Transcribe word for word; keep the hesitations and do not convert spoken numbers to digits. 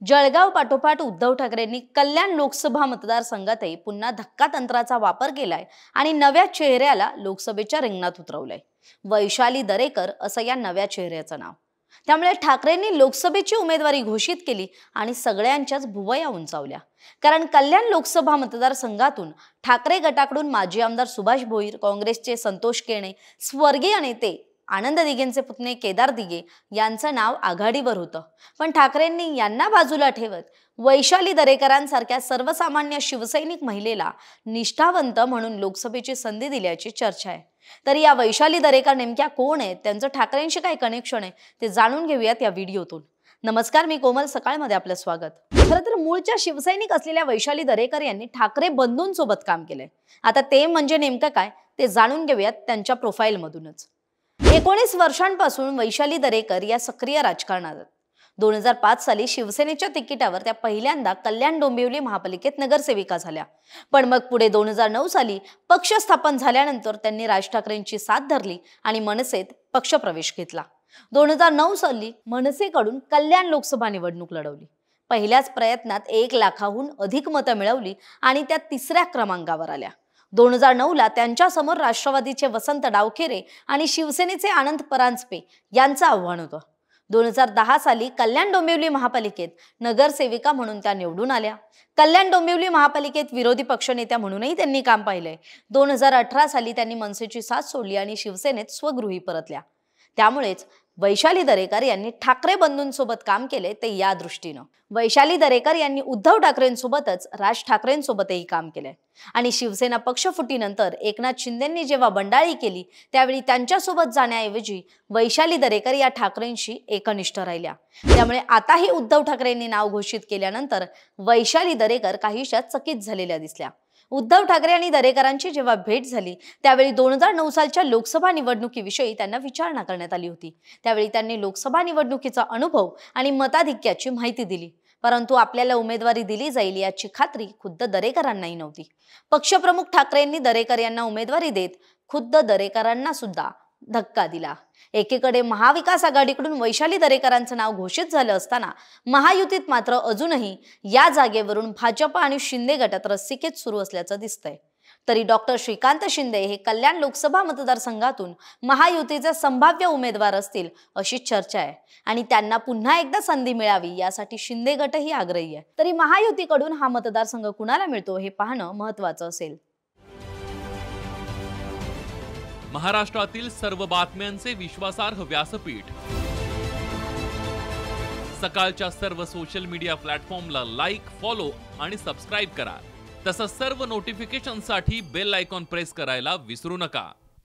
जळगाव पाठोपाठ उद्धव ठाकरेंनी कल्याण लोकसभा मतदारसंघातही पुन्हा धक्का तंत्राचा वापर केलाय आणि नव्या चेहऱ्याला लोकसभेच्या रिंगणात उतरवलंय। वैशाली दरेकर असं या नव्या चेहऱ्याचं नाव। त्यामुळे ठाकरेंनी लोकसभेची उमेदवारी घोषित केली आणि सगळ्यांच्याच भुवया उंचावल्या। कारण कल्याण लोकसभा मतदारसंघातून ठाकरे गटाकडून माजी आमदार सुभाष भोईर, काँग्रेसचे संतोष केणे, स्वर्गीय नेते आनंद दिघेंचे पुतणे केदार दिघे यांचं नाव आघाडीवर होतं। पण ठाकरेंनी यांना बाजूला ठेवत वैशाली दरेकरांसारख्या सर्वसामान्य शिवसैनिक महिलेला निष्ठावंत म्हणून लोकसभेची संधी दिल्याची चर्चा आहे। तर या वैशाली दरेकर नेमक्या कोण आहेत, त्यांचं ठाकरेंशी काय कनेक्शन आहे ते जाणून घेऊयात या व्हिडिओतून। नमस्कार, मी कोमल सकाळमध्ये आपलं स्वागत। खरं तर मूळच्या शिवसैनिक असलेल्या वैशाली दरेकर यांनी ठाकरे बंधूंसोबत काम केलंय। आता ते म्हणजे नेमकं काय ते जाणून घेऊयात त्यांच्या प्रोफाइल मधूनच। एकोणीस वर्षांपासून वैशाली दरेकर या सक्रिय राजकारणात। दोन हजार पाच साली शिवसेनेच्या तिकिटावर त्या पहिल्यांदा कल्याण डोंबिवली महापालिकेत नगरसेविका झाल्या। पण मग पुढे दोन हजार नऊ साली पक्ष स्थापन झाल्यानंतर त्यांनी राज ठाकरेंची साथ धरली आणि मनसेत पक्षप्रवेश घेतला। दोन हजार नऊ साली मनसेकडून कल्याण लोकसभा निवडणूक लढवली। पहिल्याच प्रयत्नात एक लाखाहून अधिक मतं मिळवली आणि त्या तिसऱ्या क्रमांकावर आल्या। दोन हजार नऊ ला त्यांच्या समोर राष्ट्रवादीचे वसंत डावखेरे आणि शिवसेनेचे आनंद परांजपे यांचं आव्हान होतं। दोन हजार दहा साली कल्याण डोंबिवली महापालिकेत नगरसेविका म्हणून त्या निवडून आल्या। कल्याण डोंबिवली महापालिकेत विरोधी पक्षनेत्या म्हणूनही त्यांनी काम पाहिलंय। दोन हजार अठरा साली त्यांनी मनसेची साथ सोडली आणि शिवसेनेत स्वगृही परतल्या। त्यामुळेच वैशाली दरेकर यांनी ठाकरे बंधूंसोबत काम केले ते या दृष्टीनं। वैशाली दरेकर यांनी उद्धव ठाकरेंसोबतच राज ठाकरेंसोबतही काम केलंय आणि शिवसेना पक्षफुटीनंतर एकनाथ शिंदेंनी जेव्हा बंडाळी केली त्यावेळी त्यांच्यासोबत जाण्याऐवजी वैशाली दरेकर या ठाकरेंशी एकनिष्ठ राहिल्या। त्यामुळे आताही उद्धव ठाकरेंनी नाव घोषित केल्यानंतर वैशाली दरेकर काहीशा चकित झालेल्या दिसल्या। उद्धव ठाकरे आणि दरेकरांची जेव्हा भेट झाली त्यावेळी दोन हजार नऊ सालच्या लोकसभा निवडणुकीविषयी त्यांना विचारणा करण्यात आली होती। त्यावेळी त्यांनी लोकसभा निवडणुकीचा अनुभव आणि मताधिक्याची माहिती दिली, परंतु आपल्याला उमेदवारी दिली जाईल याची खात्री खुद्द दरेकरांनाही नव्हती। पक्षप्रमुख ठाकरेंनी दरेकर यांना उमेदवारी देत खुद्द दरेकरांना सुद्धा धक्का दिला। एकीकडे महाविकास आघाडीकडून वैशाली दरेकरांचं नाव घोषित झालं असताना महायुतीत मात्र अजूनही या जागेवरून भाजप आणि शिंदे गटात रस्सीखेच सुरू असल्याचं दिसतंय। तरी डॉक्टर श्रीकांत शिंदे हे कल्याण लोकसभा मतदारसंघातून महायुतीचे संभाव्य उमेदवार असतील अशी चर्चा आहे आणि त्यांना पुन्हा एकदा संधी मिळावी यासाठी शिंदे गटही आग्रही आहे। तरी महायुतीकडून हा मतदारसंघ कुणाला मिळतो हे पाहणं महत्त्वाचं असेल। महाराष्ट्रातील सर्व बातम्यांचे विश्वासार्ह व्यासपीठ, सकाळच्या सर्व सोशल मीडिया प्लॅटफॉर्मला लाईक, फॉलो आणि सबस्क्राईब करा। तसंच सर्व नोटिफिकेशनसाठी बेल आयकॉन प्रेस करायला विसरू नका।